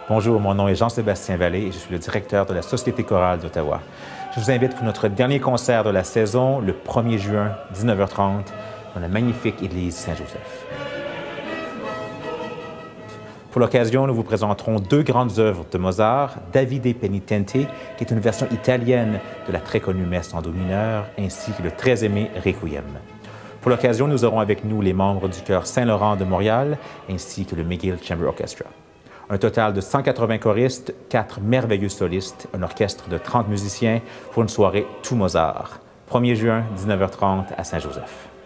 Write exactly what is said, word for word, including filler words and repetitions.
Bonjour, mon nom est Jean-Sébastien Vallée et je suis le directeur de la Société chorale d'Ottawa. Je vous invite pour notre dernier concert de la saison, le premier juin, dix-neuf heures trente, dans la magnifique église Saint-Joseph. Pour l'occasion, nous vous présenterons deux grandes œuvres de Mozart, Davide Penitente, qui est une version italienne de la très connue messe en do mineur, ainsi que le très aimé Requiem. Pour l'occasion, nous aurons avec nous les membres du chœur Saint-Laurent de Montréal, ainsi que le McGill Chamber Orchestra. Un total de cent quatre-vingts choristes, quatre merveilleux solistes, un orchestre de trente musiciens pour une soirée tout Mozart. premier juin, dix-neuf heures trente à Saint-Joseph.